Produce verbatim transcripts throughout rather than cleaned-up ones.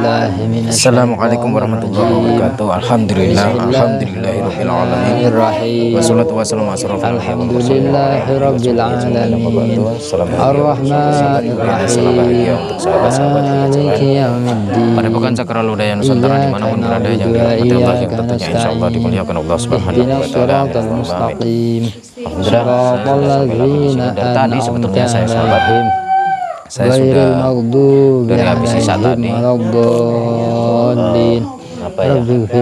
Assalamualaikum warahmatullahi wabarakatuh. Alhamdulillah, alhamdulillahirabbil alamin. Wassalatu wassalamu ala asyrofil anbiya'i wal mursalin. Ar-Rahmanir Rahim. Untuk sahabat-sahabat pada pekan Cakra Lodaya Nusantara dimanapun berada yang dirahmati Allah yang tentunya insyaallah dimuliakan Allah Subhanahu wa taala. Alhamdulillah, dari tadi sebetulnya saya sahabat saya sudah dari habis sisa tadi uh, apa ya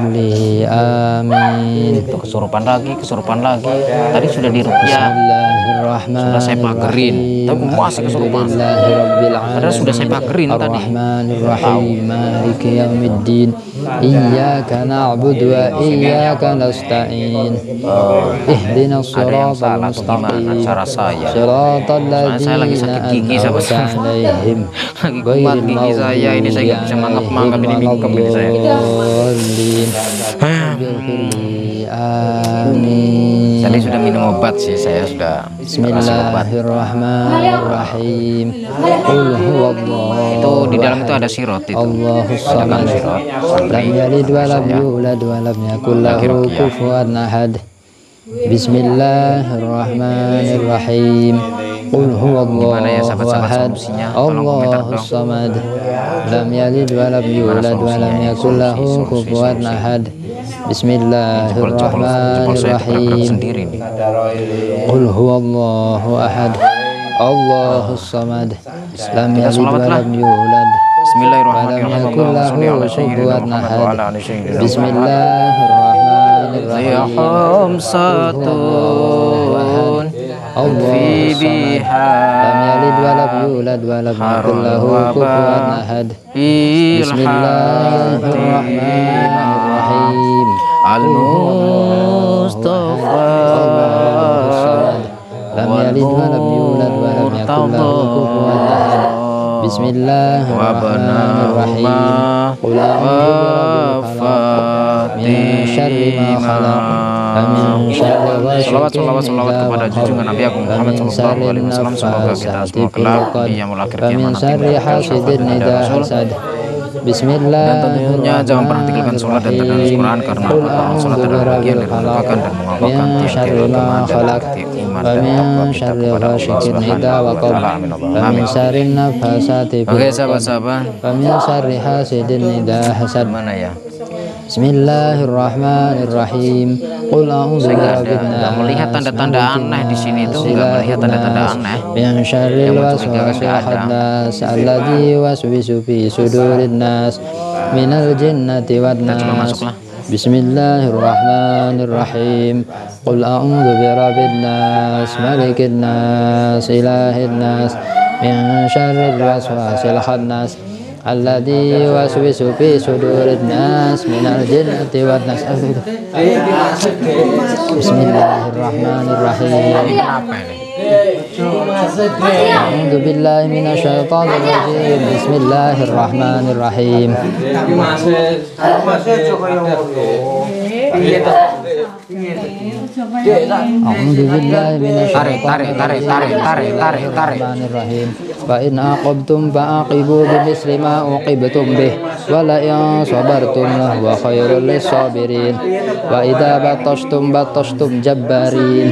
amin. Itu kesurupan lagi kesurupan lagi tadi sudah diruqyah, sudah saya pagerin tapi masih kesurupan padahal sudah saya pagerin tadi. Maliki yaumiddin iyyaka na'budu wa iyyaka nasta'in ihdinas siratal mustaqim cara saya siratal saya lagi sakit gigi sahabat alaihim lagi kumat gigi saya ini, saya nggak bisa mangap-mangap ini mingkem ini saya. Amin. Tadi sudah minum obat sih, saya sudah Bismillahirrahmanirrahim. Qul huwallahu. Itu di dalam itu ada sirot itu. Allahus samad. Lam yalid wa lam yulad wa lam yakul lahu kufuwan ahad. Bismillahirrahmanirrahim. Qul huwallahu ahad. Allahus samad. Lam yalid wa lam yulad wa lam yakul lahu kufuwan ahad. Bismillahirrahmanirrahim. Qul huwallahu ahad. Allahus samad. Lam yalid wa lam yulad wa lam yakul lahu kufuwan ahad. Bismillahirrahmanirrahim. Satun Allahus samad. Lam yalid wa lam yulad wa lam yakul lahu kufuwan ahad. Bismillahirrahmanirrahim. Al-Mustafa lam yalid wa lam yulad wa lam yakul lahu kufuwan ahad. Bismillahirrahmanirrahim. Qul a'udzu min syarri ma khalaq wa min syarri ghasiqin idza waqab wa min syarri naffatsati fil 'uqad wa min syarri hasidin idza hasad. Bismillah. Dan tentunya jangan pernah tinggalkan sholat dan terdapat Quran karena sholat adalah bagian dari merupakan dan mengamalkan tiap-tiap iman dan aktif iman dan takwa kita kepada Allah Subhanahu wa taala. Amin. Oke sahabat-sahabat, wa min syarri hasidin idza hasad. Mana ya? Bismillahirrahmanirrahim. Qul a'udzu birabbin nas. Enggak melihat tanda-tanda aneh di sini itu, enggak melihat tanda-tanda aneh. Min syarril waswasil khannas alladzi yuwaswisu fi sudurin nas minal jinnati wan nas. Bismillahirrahmanirrahim. Qul a'udzu birabbin nas malikin nas ilahin nas min syarril waswasil khannas alladzi yuwaswisu fi sudurin nas minal jinnati wan nas. Bismillahirrahmanirrahim. A'udzu billahi minasyaitonir rajim. Bismillahirrahmanirrahim. A'udzu billahi minasyaitonir tarik tarik tarik tarik tarik tarik Bismillahirrahmanirrahim. Wa in aqabtum fa'aqibu bimisli ma uqibtum bih wa la in sabartum lahu wa khairul lis-sabirin wa idza batashtum batashtum jabbarin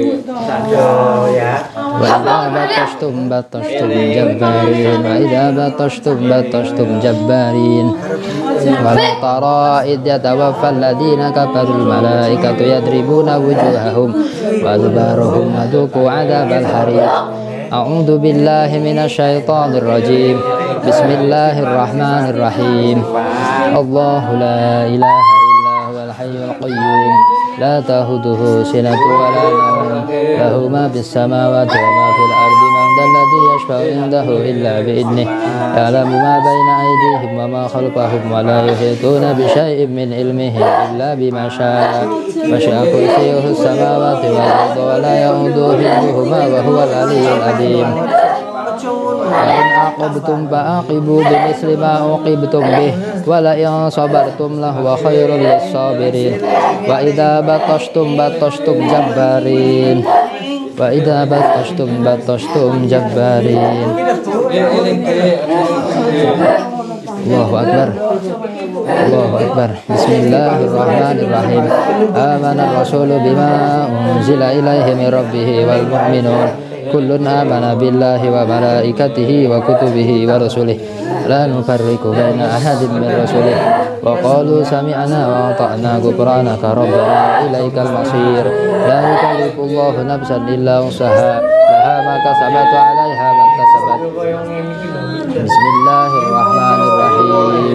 wa idza batashtum batashtum jabbarin wa idza batashtum batashtum jabbarin wa la tara id yatawaffa alladhina kafarul malaikatu yadribuna wujuhahum wa adbarahum wadhuqu 'adzabal hariq. A'udzu billahi minasyaitonir rajim. Bismillahirrahmanirrahim. Allahu la ilaha illa huwal hayyul qayyum la ta'khudhuhu sinatun wa la nawm lahu ma fis samawati wa ma fil ardi man dzalladzi yashfa'u indahu illa bi'idhnihi ya'lamu ma bayna aydihim wa ma khalfahum wa la yuhituna bi syai'in min ilmihi illa bima syaa wasi'a kursiyyuhu as-samawati wal arda wa la ya'uduhu hifdhuhuma wa huwal 'aliyyul 'azim. Wa in aqabtum fa'aqibu bimisli ma uqibtum bih wa la in sabartum lahu khairul lis-sabirin wa idza batashtum batashtum jabbarin wa idza batashtum batashtum jabbarin. Allahu Akbar. Allahu Akbar. Bismillahirrahmanirrahim. Amana ar-rasulu bima unzila ilaihi min rabbih wal mu'minun kullun amana billahi wa malaikatihi wa kutubihi wa rusulihi la nufarriqu baina ahadin min rusulihi wa qalu sami'na wa ata'na ghufranaka rabbana ilaikal masir la yukallifullahu nafsan illa wus'aha laha ma kasabat wa 'alaiha ma kasabat. Bismillahirrahmanirrahim.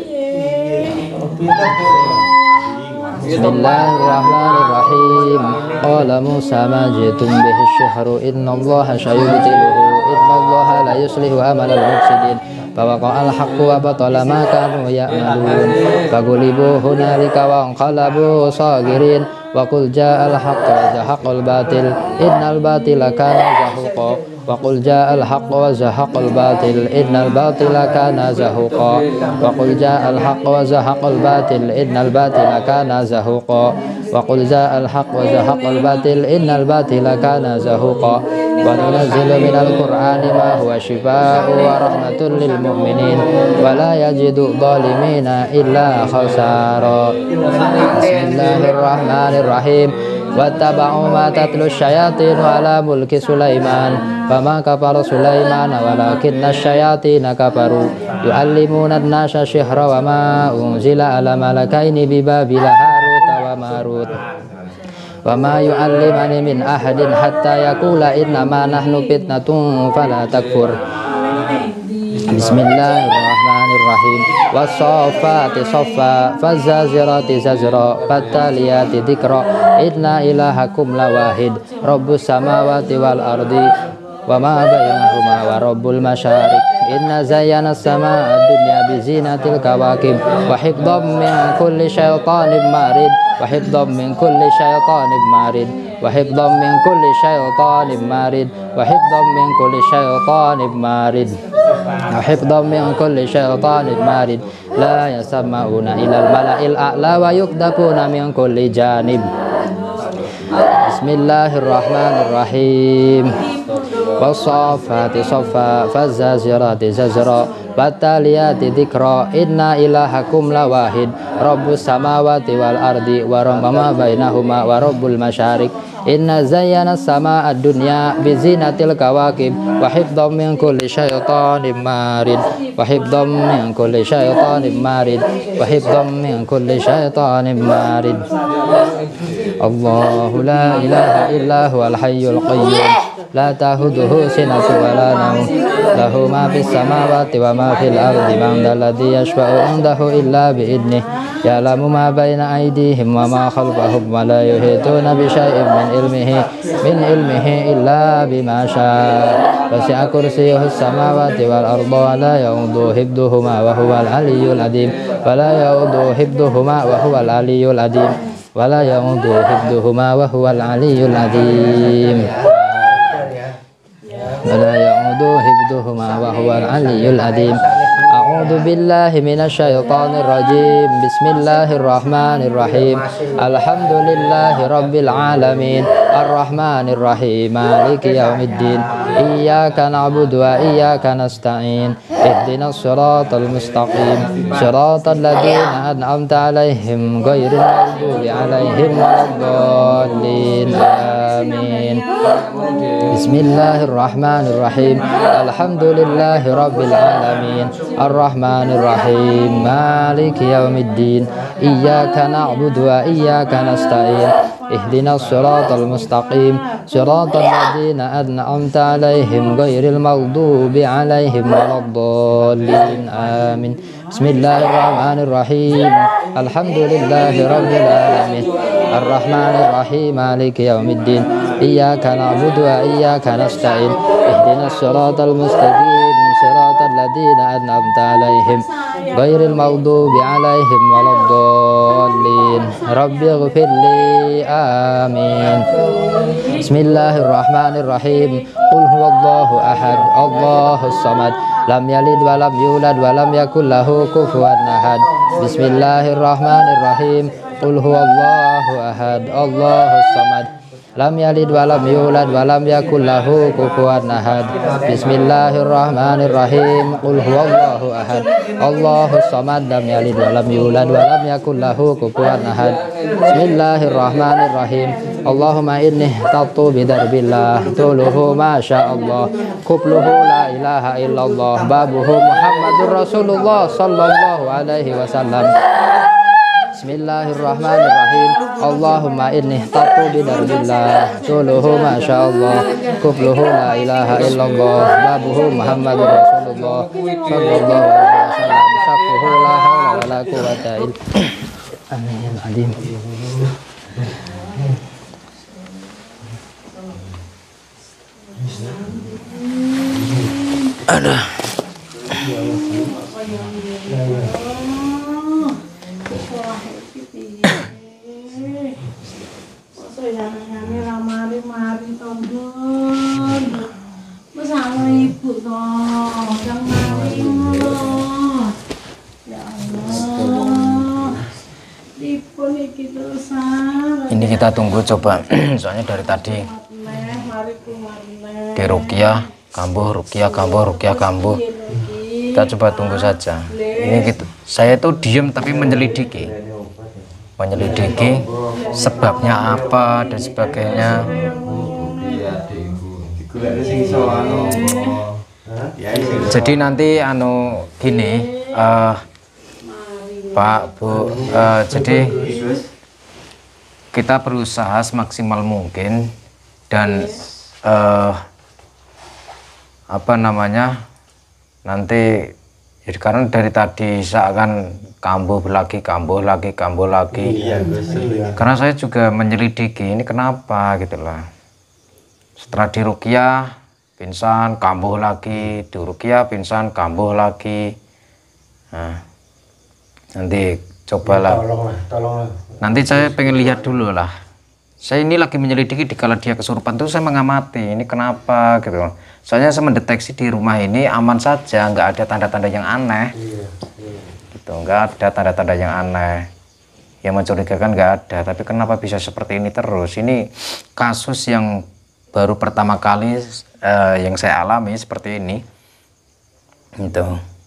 Bismillahirrahmanirrahim. Qala Musa ma jitum bihi syahru innallaha sayubtiluhu innallaha la yuslihu amalal mufsidin. Fawaqa'al haqqu wa batala ma kanu ya'malun. Fagulibu hunalika wa anqalabu sagirin. Wa qul ja'al haqqu wa zahaqal batil innal batila kana zahuqa. Wa qul ja'al haqqu wa zahaqal batil innal batila kana zahuqa. Wa qul ja'al haqqu wa zahaqal batil innal batila kana zahuqa. Wa qul ja'al haqqu wa zahaqal batil innal batila kana zahuqa. Wa nunazzilu minal qur'ani ma huwa shifaa'un wa rahmatun lil mu'minin wa la yajidu dhalimina illa khasara. Bismillahirrahmanirrahim. Wattaba'u ma tatlu syayatin ala mulki Sulaiman fama kafara Sulaiman walakinna syayatina kafaru yu'allimuna an-nasa syihra wa ma unzila ala malakaini bi Babila Harut wa Marut wa ma yu'allimani min ahadin hatta yaqula innama nahnu fitnatun fala takfur. Bismillahirrahmanirrahim. Was-saffati saffa faz-zazirati zazra fattaliyati dzikra inna ilahakum lawahid rabbus samawati wal ardi wa ma bainahuma wa rabbul masyariq inna zayyana as-samaa ad-dunya bi zinatil kawakib wa hifdhan min kulli syaitanir marid wa hifdhan min kulli syaitanir marid wa hifdhan min kulli syaitanir marid wa hifdhan min kulli syaitanir marid wa hifdhan min kulli syaitanir marid la yasammauna ilal mala'il a'la wa yukdafuna min kulli janib. Bismillahirrahmanirrahim. Was-saffati saffa faz-zazirati zazra fattaliyati dzikra inna ilahakum lawahid rabbus samawati wal ardi wa ma bainahuma wa rabbul masyariq inna zayyana as-samaa ad-dunya bi zinatil kawakib wa hifdhan min kulli syaitanir marid wa hifdhan min kulli syaitanir marid wa hifdhan min kulli syaitanir marid. Allahu la ilaha illa huwal hayyul qayyum la ta'khudhuhu sinatun wa la nawm lahu ma fis samawati wa ma fil ardi man dzalladzi yashfa'u 'indahu illa bi idnihi ya'lamu ma baina aydihim wa ma khalfahum wa la yuhituna bi syai'in min ilmihi min ilmihi illa bima syaa wasi'a kursiyyuhu as-samawati wal arda wa la ya'uduhu hifdhuhuma wa huwal aliyyul 'azim wa la ya'uduhu hifdhuhuma wa huwal aliyyul 'azim wa la ya'uduhu hifdhuhuma wa huwal aliyyul 'azim wa la ya'uduhu hifdhuhuma wa huwal aliyyul 'azim. A'udzu billahi minasy syaithanir rajim. Bismillahirrahmanir rahim. Alhamdulillahi rabbil alamin. Arrahmanir rahim. Maliki yaumiddin. Iyyaka na'budu wa iyyaka nasta'in. Ihdinas siratal mustaqim. Siratal ladzina an'amta 'alaihim ghairil maghdubi 'alaihim waladdallin. Amin. Bismillahirrahmanirrahim. Alhamdulillahi rabbil alamin. Ar-Rahmanir Rahim. Maliki yaumiddin. Iyyaka na'budu wa iyyaka nasta'in. Ihdinas siratal mustaqim. Siratal ladzina an'amta 'alaihim ghairil maghdubi 'alaihim waladdallin. Amin. Bismillahirrahmanirrahim. Alhamdulillahi rabbil alamin. Ar-Rahmanir Rahim. Maliki yaumiddin. Iyyaka na'budu wa iyyaka nasta'in. Ihdinas siratal mustaqim. Siratal ladzina an'amta 'alaihim ghairil maghdubi 'alaihim waladdallin. Rabbighfirli. Amin. Bismillahirrahmanirrahim. Qul huwallahu ahad. Allahus samad. Lam yalid wa lam yulad wa lam yakul lahu kufuwan ahad. Bismillahirrahmanirrahim. Qul huwallahu ahad. Allahus samad. lam yalid wa lam yulad wa lam yakul lahu kufuwan ahad. Bismillahirrahmanirrahim. Qul huwallahu ahad. Allahus samad, lam yalid wa lam yulad wa lam yakul lahu kufuwan ahad. Bismillahirrahmanirrahim. Allahumma inni tatu bidarbillah tuluhu masyaallah kubluhu la ilaha illallah babuhu Muhammadur Rasulullah sallallahu alaihi wasallam. Bismillahirrahmanirrahim. Allahumma inni tatu bidarbillah tuluhu masyaallah kubluhu la ilaha illallah babuhu Muhammadur Rasulullah sallallahu alaihi wasallam. Safuhu la hawla wa la quwwata illa billah. Ada. Bersama ibu dong, jangan ibu. Ya Allah, dipun iki terusan. Ini kita tunggu coba, soalnya dari tadi di ruqyah kambuh, ruqyah kambuh, ruqyah kambuh. Kita coba tunggu saja. Ini kita, saya tuh diem tapi menyelidiki, menyelidiki sebabnya apa dan sebagainya. Jadi nanti anu gini, uh, Pak Bu, uh, jadi kita berusaha semaksimal mungkin dan uh, apa namanya nanti ya, karena dari tadi seakan kambuh lagi, kambuh lagi, kambuh lagi. Karena saya juga menyelidiki ini kenapa gitu lah. Setelah di ruqyah pingsan, kambuh lagi, di ruqyah pingsan, kambuh lagi. Nah, nanti cobalah. Tolonglah, tolonglah. Nanti saya pengen lihat dulu lah. Saya ini lagi menyelidiki di kala dia kesurupan tuh saya mengamati ini kenapa gitu. Soalnya saya mendeteksi di rumah ini aman saja, nggak ada tanda-tanda yang aneh. Iya, iya. Gitu, nggak ada tanda-tanda yang aneh. Yang mencurigakan nggak ada. Tapi kenapa bisa seperti ini terus? Ini kasus yang baru pertama kali uh, yang saya alami seperti ini. Gitu.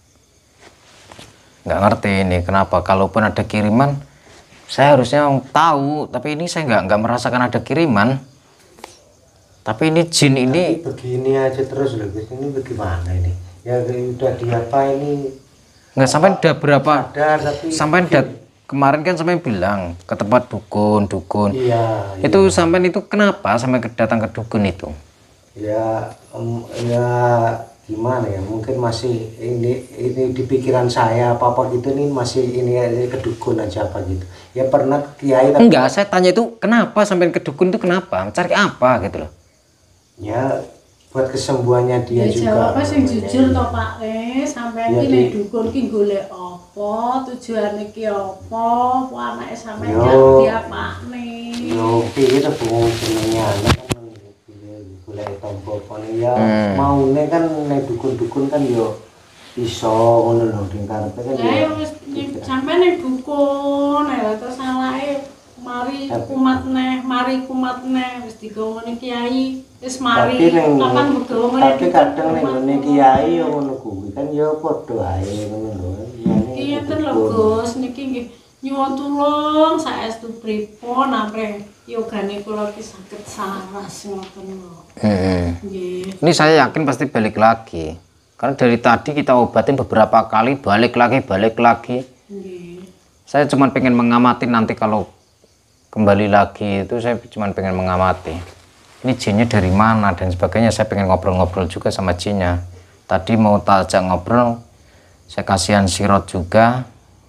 Nggak ngerti ini kenapa. Kalaupun ada kiriman, saya harusnya tahu, tapi ini saya nggak nggak merasakan ada kiriman. Tapi ini jin ini tapi begini aja terus loh, ini bagaimana ini? Ya udah diapa ini? nggak sampai udah berapa? Sadar, tapi sampai udah kemarin kan sampai bilang ke tempat dukun, dukun. Iya. Itu iya. sampai itu kenapa sampai datang ke dukun itu? Ya, um, ya gimana ya? Mungkin masih ini ini di pikiran saya apa apa gitu nih masih ini ke dukun aja apa gitu. Ya pernah kiai. Tapi... Enggak, saya tanya itu kenapa sampai ke dukun itu kenapa? Cari apa gitu loh? Ya buat kesembuhannya dia Ya, juga. jawabnya sing jujur toh Pak Le, sampean Ya, iki nek di- dukun ki golek apa, tujuane ki apa, apa anake sampean Yo. jak diapakne. Yo, piye to Bu jenenge anak kan golek tombo kon ya Hmm. maune kan nek dukun-dukun kan yo iso ngono lho ning karepe kan Lah ya yo. wis ning- sampean ning dukun, ya terus salahe mari kumat neh, mari kumat neh wis digawa ning kiai, wis mari Tapi ning kapan begawa ngene tapi kadang ning ngene kiai yo ngono kuwi kan yo padha ae ngono lho. Iya ten lho Gus, niki nggih nyuwun tulung saestu pripun ampre yogane kula ki saged saras ngoten lho. Hmm. Nggih. Ini saya yakin pasti balik lagi. Karena dari tadi kita obatin beberapa kali, balik lagi, balik lagi. Nggih. Saya cuma pengen mengamati nanti kalau kembali lagi itu saya cuma pengen mengamati. Ini jinnya dari mana dan sebagainya. Saya pengen ngobrol-ngobrol juga sama jinnya. Tadi mau tak ajak ngobrol, saya kasihan sirot juga.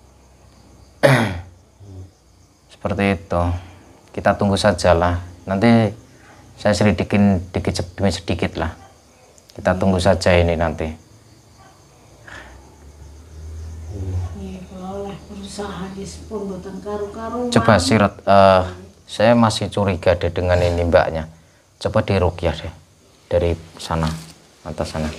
Seperti itu. Kita tunggu sajalah. Nanti saya selidikin sedikit demi sedikit lah. Kita tunggu saja ini nanti. Nggih, kula oleh berusaha dispun mboten karu-karuan. Coba sirot, eh, saya masih curiga deh dengan ini mbaknya. Coba diruqyah deh dari sana, atas sana.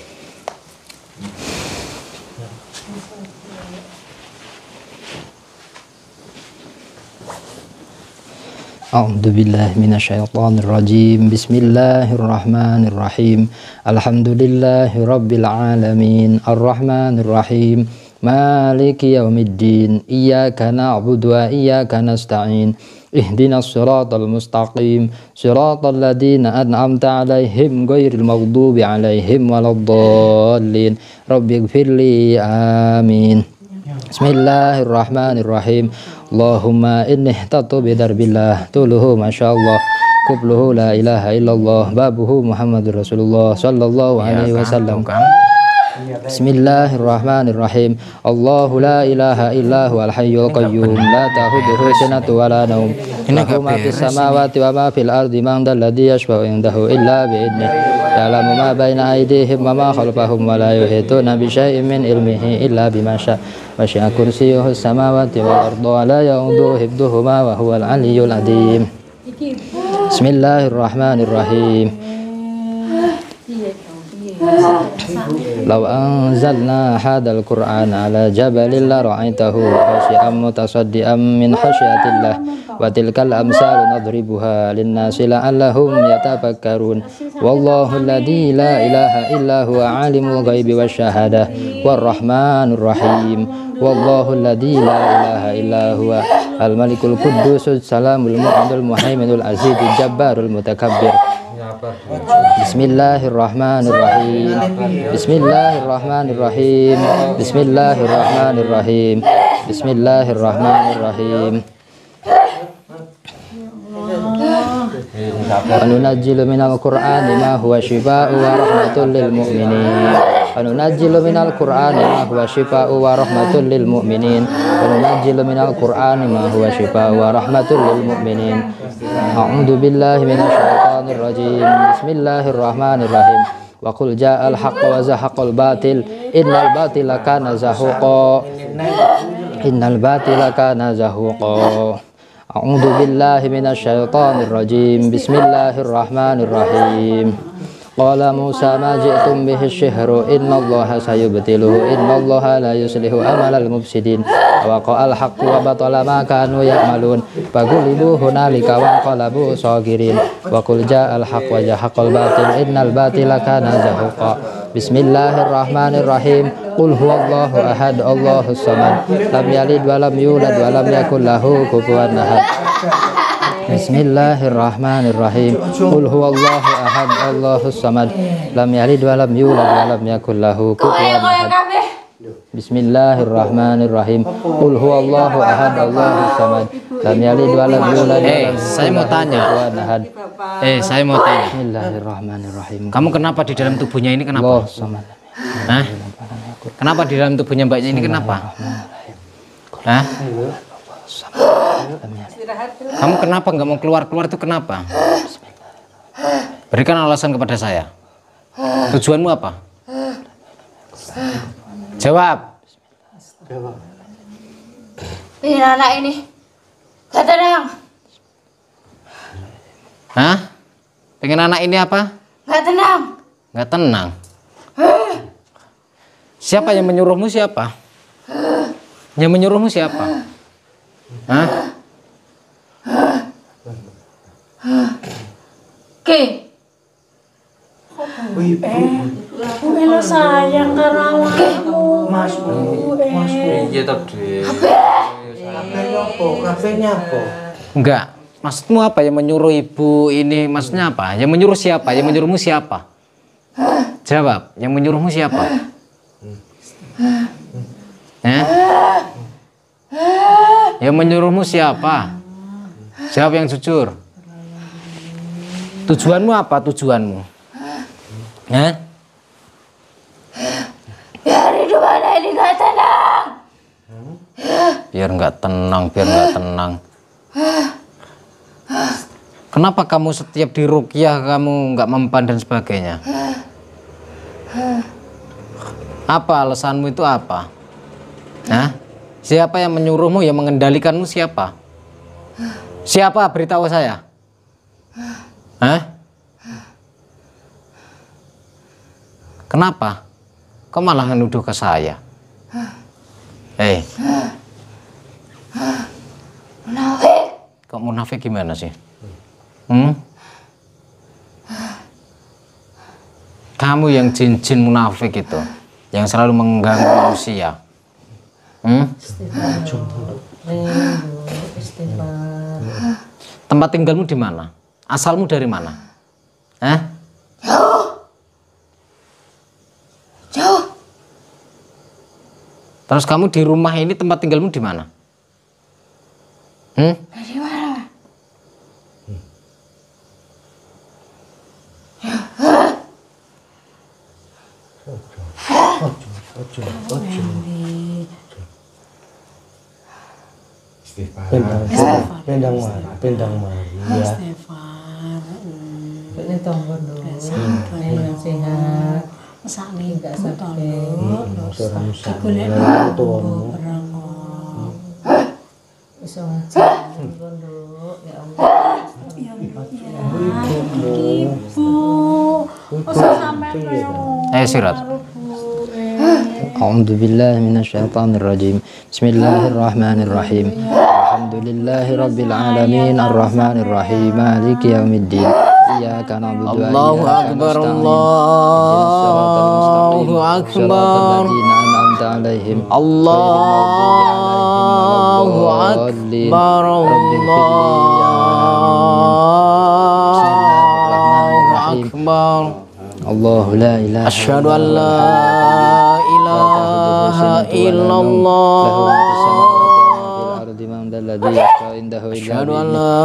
A'udzu billahi minasyaitonir rajim. Bismillahirrahmanirrahim. Alhamdulillahi rabbil alamin. Arrahmanir rahim. Maliki yaumiddin. Iyyaka na'budu wa iyyaka nasta'in. Ihdinas siratal mustaqim. Siratal ladzina an'amta 'alaihim ghairil maghdubi 'alaihim waladdallin. Rabbighfirli. Amin. Bismillahirrahmanirrahim. Allahumma inni ihtatu bidarbillah tuluhu masyaallah kubluhu la ilaha illallah babuhu Muhammadur Rasulullah sallallahu alaihi wasallam. Bismillahirrahmanirrahim. Allahu la ilaha illa huwal hayyul qayyum la ta'khudhuhu sinatun wa la nawm lahu ma fis samawati wa ma fil ardi man dzal ladzi yashfa'u indahu illa bi idnihi ya'lamu ma baina aydihim wa ma khalfahum wa la yuhituna bi syai'in min ilmihi illa bima syaa' wasi'a kursiyyuhu samawati wal arda wa la ya'uduhu hifdhuhuma wa huwal aliyyul azim. Bismillahirrahmanirrahim. Law anzalna hadzal qur'ana ala jabalin la ra'aitahu khashi'an mutasaddian min khasyatillah wa tilkal amsalu nadribuha lin-nasi la'allahum yatafakkarun. Wallahu alladzi la ilaha illa huwa alimul ghaibi wasyahadah warrahmanur rahim. Wallahu alladzi la ilaha illa huwa al-malikul quddusus salamul mu'minul muhaiminul azizul jabbarul mutakabbir. Bismillahirrahmanirrahim. Bismillahirrahmanirrahim. Bismillahirrahmanirrahim. Bismillahirrahmanirrahim. Wa nunazzilu minal qur'ani ma huwa shifaa'un wa rahmatun lil mu'minin. Wa nunazzilu minal qur'ani ma huwa shifaa'un wa rahmatun lil mu'minin. Wa nunazzilu minal qur'ani ma huwa shifaa'un wa rahmatun lil mu'minin. A'udzu billahi minasyaitonir rajim. Bismillahirrahmanirrahim. Wa qul ja'al haqqu wa zahaqal batil innal batila kana zahuqa. Innal batila kana zahuqa. A'udzu billahi minasyaitonir rajim. Bismillahirrahmanirrahim. Qala Musa ma ji'tum bihi syihru innallaha sayubtiluhu innallaha la yuslihu amalal mufsidin. Wa qala al-haqqu wa batala ma kanu ya'malun. Fagulibu hunalika wa qalabu sagirin. Wa qul ja'al haqqu wa zahaqal batil innal batila kana zahuqa. Bismillahirrahmanirrahim. Qul huwallahu ahad Allahus samad lam yalid wa lam yulad wa lam yakul lahu kufuwan ahad. Bismillahirrahmanirrahim. Qul huwallahu ahad Allahus samad lam yalid wa lam yulad wa lam yakul lahu kufuwan ahad. Bismillahirrahmanirrahim. Qul huwallahu ahad Allahus samad lam yalid wa lam yulad wa lam saya mau tanya. Eh, saya mau tanya. Bismillahirrahmanirrahim. Kamu kenapa di dalam tubuhnya ini kenapa? Allah samad. Hah? Kenapa di dalam tubuhnya mbaknya ini kenapa? Hah? Kamu kenapa nggak mau keluar-keluar itu kenapa? Berikan alasan kepada saya. Tujuanmu apa? Jawab. Ini anak ini gak tenang. Hah? Pengen anak ini apa? Gak tenang. Nggak tenang. Siapa yang menyuruhmu siapa? Yang menyuruhmu siapa? Hah? Oke. Aku melo sayang karo awakmu. Mas, Mas, Iya tadi. kabehnya apa? Kabehnya apa? Enggak. Maksudmu apa yang menyuruh ibu ini? Maksudnya apa? Yang menyuruh siapa? Yang menyuruhmu siapa? Jawab. Yang menyuruhmu siapa? Eh? Yang menyuruhmu siapa? Jawab yang jujur. Tujuanmu apa? Tujuanmu? Eh? Biar hidup anak ini gak tenang. Biar nggak tenang, biar nggak tenang. Kenapa kamu setiap di ruqyah kamu nggak mempan dan sebagainya? Apa alasanmu itu apa? Nah, siapa yang menyuruhmu, yang mengendalikanmu siapa? Siapa? Beritahu saya. Hah? Kenapa? Kok malah menuduh ke saya? Eh, Munafik. kok munafik gimana sih? Hmm? Kamu yang jin-jin munafik itu, yang selalu mengganggu manusia. Hmm? Tempat tinggalmu di mana? Asalmu dari mana? Hah? Jauh. Jauh. Terus kamu di rumah ini tempat tinggalmu di mana? Hmm? Dari mana? Pendang, pendang mari, pendang mari ya. Stefan. Ini tombol dulu. Yang sehat. Sami Enggak Bu sampai. Golek tuamu. Bisa ngajak dulu. Ya Allah. Ibu. Usah sampai reyo. Eh sirat. أعوذ بالله من الشيطان الرجيم بسم الله الرحمن الرحيم الحمد لله رب العالمين الرحمن الرحيم مالك يوم الدين إياك نعبد الله وإياك أكبر نستعين الله صراط أكبر الذين أنعمت عليهم الله أكبر الله أكبر الله لا إله أشهد أن لا إله إلا الله أشهد أن لا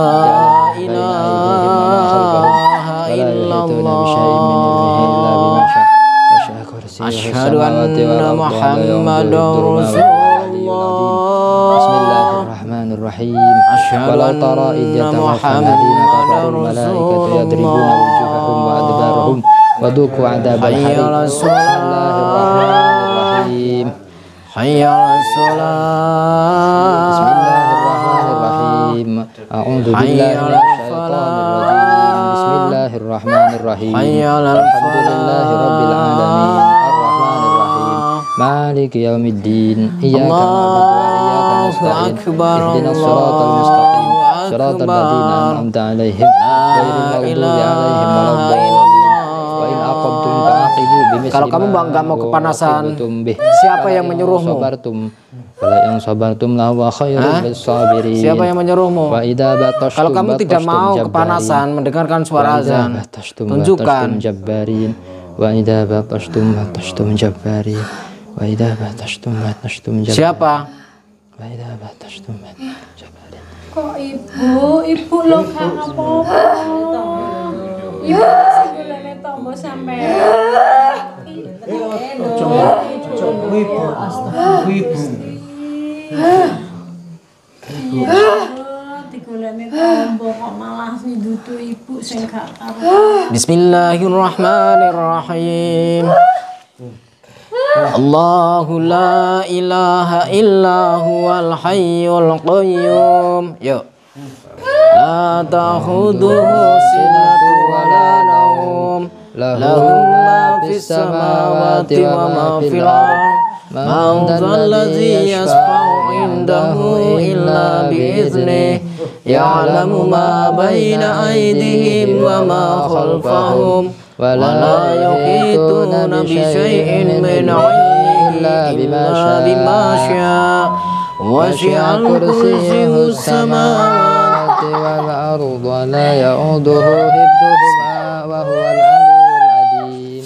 إله إلا الله أشهد أن محمدا رسول الله بسم الله الرحمن الرحيم أشهد ولو ترى إذ أن يتوفى الذين كفروا الملائكة يضربون وجوههم وأدبارهم وذوقوا عذاب حي الحريق على بسم الله الرحمن الرحيم حي على الصلاة بسم الله الرحمن الرحيم أعوذ بالله من الشيطان الرجيم بسم الله الرحمن الرحيم حي على الحمد لله رب العالمين الرحمن الرحيم مالك يوم الدين إياك نعبد وإياك نستعين اهدنا الصراط المستقيم صراط الذين أنعمت عليهم غير المغضوب عليهم ولا الضالين وإن أقمتم فأعقبوا بمثل Kalau kamu nggak mau kepanasan, siapa yang menyuruhmu? Wala yang sabartum lahu khairul lisabirin. Siapa yang menyuruhmu? Wa idza batashtum Kalau kamu tidak mau kepanasan mendengarkan suara azan, tunjukkan. Jabbarin. Wa idza batashtum batashtum jabbarin. Wa idza batashtum batashtum jabbarin. Siapa? Wa idza batashtum jabbarin. Kok ibu, ibu lo kan apa-apa. Ibu masih golekne tombo sampe. Digolekne tombo kok malah nyudutu ibu sing gak karo. Bismillahirrahmanirrahim. Allahu la ilaha illa huwal hayyul qayyum. Yuk. La ta'khudhuhu sinatun wa la nawm. Lahu ma fis samawati wa ma fil ardh. Man dzalladzi yashfa'u 'indahu illa bi'iznihi. Ya'lamu ma baina aydihim wa ma khalfahum. ولا يحيطون بشيء من علمه إلا بما شاء وسع كرسيه السماوات والأرض ولا يؤوده حفظهما وهو العلي العظيم.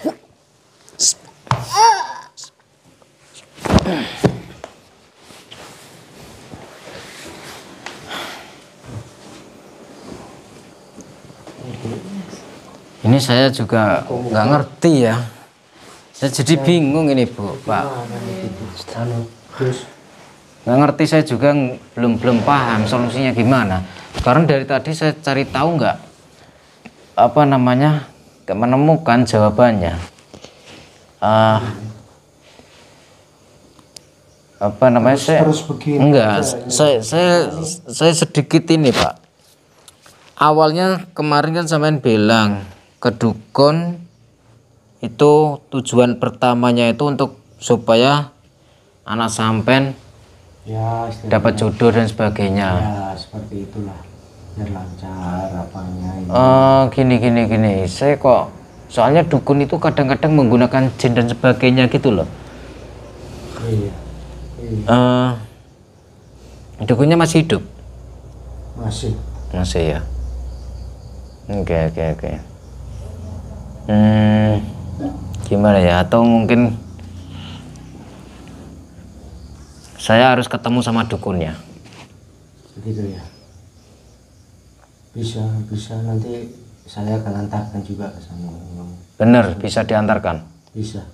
Ini saya juga nggak ngerti ya. Saya jadi bingung ini Bu, Pak. Nggak ngerti, saya juga belum belum paham solusinya gimana. Karena dari tadi saya cari tahu nggak apa namanya, nggak menemukan jawabannya. Uh, apa namanya Terus- saya terus begini. enggak saya saya saya sedikit ini Pak. Awalnya kemarin kan sampean bilang ke dukun itu tujuan pertamanya itu untuk supaya anak sampean Ya, istilahnya. dapat jodoh dan sebagainya. Ya, seperti itulah. biar lancar apanya ini. Oh, gini gini gini. Saya kok soalnya dukun itu kadang-kadang menggunakan jin dan sebagainya gitu loh. Iya. Iya. Eh, dukunnya masih hidup? Masih. Masih ya. Oke oke oke. Hmm, gimana ya? Atau mungkin saya harus ketemu sama dukunnya. Begitu ya. Bisa bisa nanti saya akan antarkan juga ke sana. Bener, bisa diantarkan. Bisa.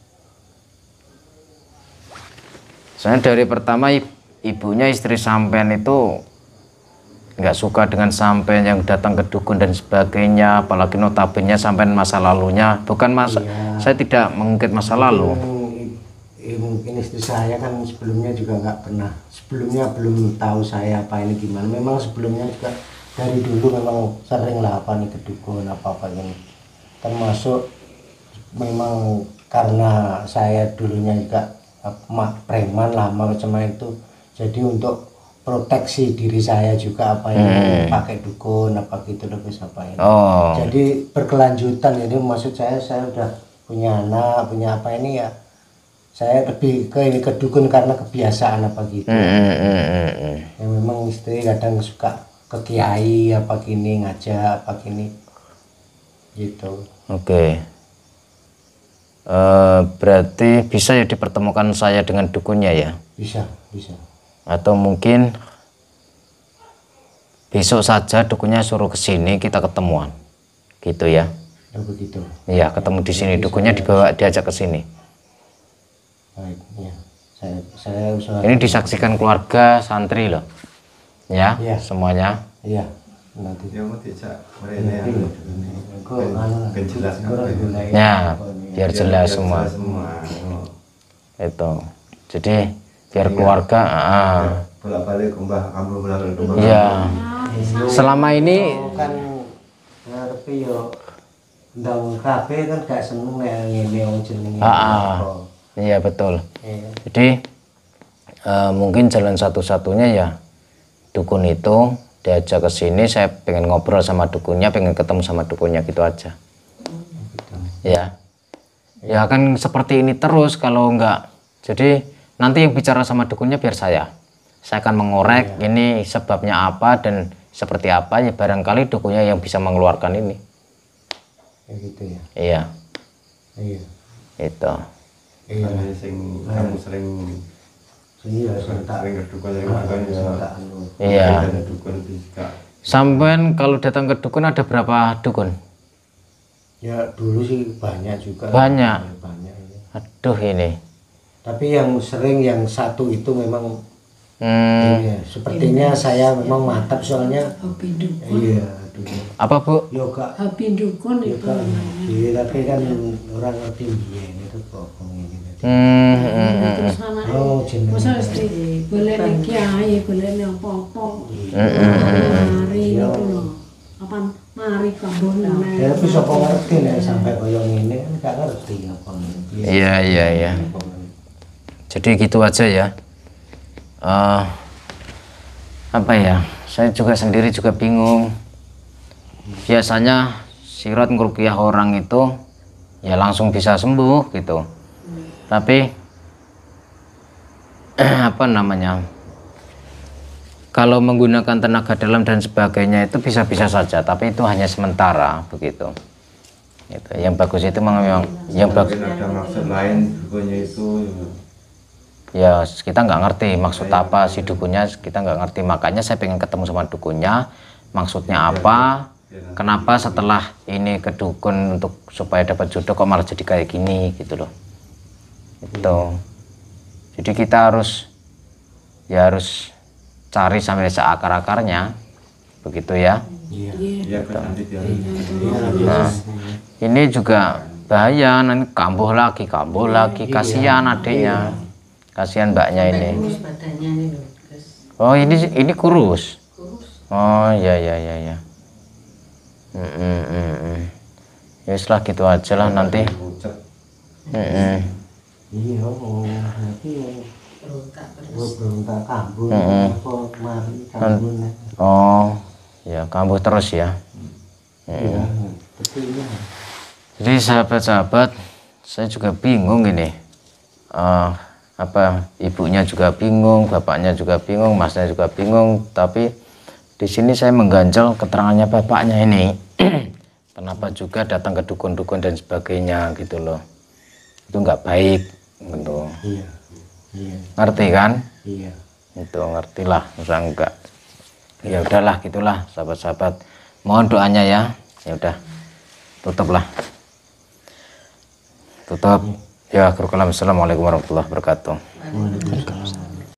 Soalnya dari pertama ibunya istri sampean itu nggak suka dengan sampean yang datang ke dukun dan sebagainya, apalagi notabene sampean masa lalunya bukan masa Iya. saya tidak mengungkit masa lalu. Mungkin, eh, mungkin istri saya kan sebelumnya juga nggak pernah, sebelumnya belum tahu saya apa ini gimana. Memang sebelumnya juga dari dulu memang sering lah apa nih ke dukun apa apa ini. Termasuk memang karena saya dulunya juga mak preman lama macam itu, jadi untuk proteksi diri saya juga apa ini Hmm. pakai dukun apa gitu loh bisa apa ini. Oh, Jadi berkelanjutan ini maksud saya saya udah punya anak punya apa ini ya saya lebih ke ini ke dukun karena kebiasaan apa gitu. hmm, hmm, hmm, hmm, hmm. Ya memang istri kadang suka ke kiai apa gini ngajak apa gini gitu. Oke. Eh, berarti bisa ya dipertemukan saya dengan dukunnya ya? Bisa bisa. Atau mungkin besok saja dukunnya suruh ke sini kita ketemuan, gitu ya? Ya begitu. Iya, ketemu di sini dukunnya dibawa diajak ke sini. Baik ya. Saya saya usaha. Ini disaksikan keluarga santri loh, ya, Iya. semuanya. Iya nanti. Ya mau dijak mereka Nanti. ya. Kok anu lah. Ben jelas Kok apa itu. gulai. Ya, Apa ini. biar jelas semua. semua. Itu. Jadi biar keluarga. Ah, Bolak balik kumbah kamu bolak balik kumbah. iya. Selama ini Oh, kan ngarepe yo ndang kabeh kan gak seneng nek ngene wong jenenge. Ah, ah. Iya betul. Iya. Jadi eh, mungkin jalan satu-satunya ya dukun itu diajak ke sini. Saya pengen ngobrol sama dukunnya, pengen ketemu sama dukunnya gitu aja. Ya, ya kan seperti ini terus kalau enggak. Jadi nanti yang bicara sama dukunnya biar saya. Saya akan mengorek ini sebabnya apa dan seperti apa ya, barangkali dukunnya yang bisa mengeluarkan ini. Ya gitu ya. Iya, Iya. itu. Iya. Karena sing kamu sering Iya, saya tak sering kedukun sering makan ya. tak anu. Iya. Ada dukun juga. Sampean kalau datang ke dukun ada berapa dukun? Ya dulu sih banyak juga. Banyak. Ya, banyak ya. Aduh ini. Tapi yang sering yang satu itu memang Hmm, iya, sepertinya saya memang mantap soalnya. Hobi dukun. Iya, dulu. apa Bu? Yoga. Hobi dukun Ya itu. kan, iya, tapi kan orang ngerti biyen itu kok ngene tadi. Hmm, hmm, hmm, Terus anak Oh, jeneng. masa mesti boleh nih kiai, boleh nih apa-apa. hmm. Mari itu loh. Apa mari kabun Ya tapi sapa ngerti nek sampai koyo ngene kan gak ngerti apa ngene. Iya, iya, iya. Jadi gitu aja ya. Eh, apa ya? Saya juga sendiri juga bingung. Biasanya sirat ngeruqyah orang itu ya langsung bisa sembuh gitu. Tapi apa namanya? Kalau menggunakan tenaga dalam dan sebagainya itu bisa-bisa saja, tapi itu hanya sementara begitu. Gitu. Yang bagus itu memang yang bagus. Mungkin ada maksud lain dukunnya itu. Ya kita nggak ngerti maksud apa si dukunnya, kita nggak ngerti, makanya saya pengen ketemu sama dukunnya, maksudnya apa, kenapa setelah ini ke dukun untuk supaya dapat jodoh kok malah jadi kayak gini gitu loh. Itu jadi kita harus ya harus cari sampai seakar-akarnya begitu ya. Iya. Iya kan nanti dia. Nah ini juga bahaya, nanti kambuh lagi kambuh lagi, kasihan adiknya, kasihan mbaknya ini. Kurus badannya ini loh, Gus. Oh ini ini kurus. Kurus. Oh ya ya ya ya. Mm, mm, mm, mm. Ya setelah gitu aja lah nanti. Pucat. Mm, mm. Iya, oh, nanti Berontak terus. gue belum tak kabur, Mm-mm. apa mari kabur. Oh ya kambuh terus ya. Ya, betulnya. Jadi sahabat-sahabat, saya juga bingung ini. Uh, apa ibunya juga bingung, bapaknya juga bingung, masnya juga bingung. Tapi di sini saya mengganjal keterangannya bapaknya ini. Kenapa juga datang ke dukun-dukun dan sebagainya gitu loh. Itu nggak baik gitu. Iya. Iya. Ngerti kan? Iya. Itu ngertilah, usah enggak. Ya udahlah gitulah sahabat-sahabat. Mohon doanya ya. Ya udah. Tutuplah. Tutup. Ya, akhirul kalam. Assalamualaikum warahmatullahi wabarakatuh.